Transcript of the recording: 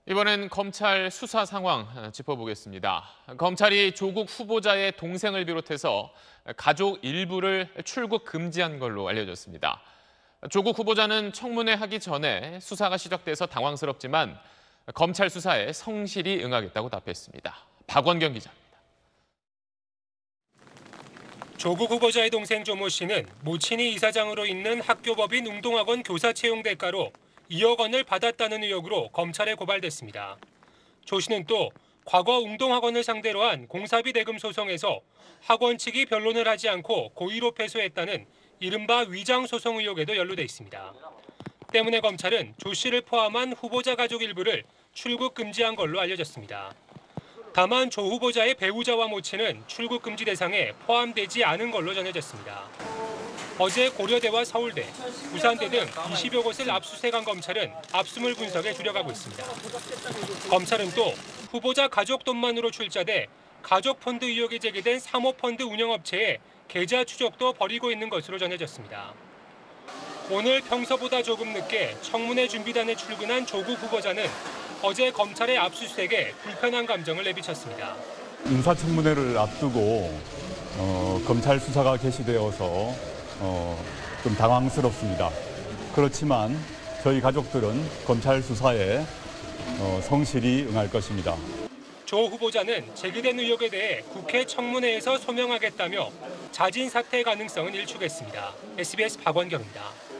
이번엔 검찰 수사 상황 짚어보겠습니다. 검찰이 조국 후보자의 동생을 비롯해서 가족 일부를 출국 금지한 걸로 알려졌습니다. 조국 후보자는 청문회 하기 전에 수사가 시작돼서 당황스럽지만 검찰 수사에 성실히 응하겠다고 답했습니다. 박원경 기자입니다. 조국 후보자의 동생 조모 씨는 모친이 이사장으로 있는 학교법인 웅동학원 교사 채용 대가로 2억 원을 받았다는 의혹으로 검찰에 고발됐습니다. 조 씨는 또 과거 웅동학원을 상대로 한 공사비 대금 소송에서 학원 측이 변론을 하지 않고 고의로 패소했다는 이른바 위장 소송 의혹에도 연루돼 있습니다. 때문에 검찰은 조 씨를 포함한 후보자 가족 일부를 출국 금지한 걸로 알려졌습니다. 다만 조 후보자의 배우자와 모친은 출국 금지 대상에 포함되지 않은 걸로 전해졌습니다. 어제 고려대와 서울대, 부산대 등 20여 곳을 압수수색한 검찰은 압수물 분석에 주력하고 있습니다. 검찰은 또 후보자 가족 돈만으로 출자돼 가족펀드 의혹이 제기된 사모펀드 운영업체의 계좌 추적도 벌이고 있는 것으로 전해졌습니다. 오늘 평소보다 조금 늦게 청문회 준비단에 출근한 조국 후보자는 어제 검찰의 압수수색에 불편한 감정을 내비쳤습니다. 인사청문회를 앞두고 검찰 수사가 개시되어서 좀 당황스럽습니다. 그렇지만 저희 가족들은 검찰 수사에 성실히 응할 것입니다. 조 후보자는 제기된 의혹에 대해 국회 청문회에서 소명하겠다며 자진 사퇴 가능성은 일축했습니다. SBS 박원경입니다.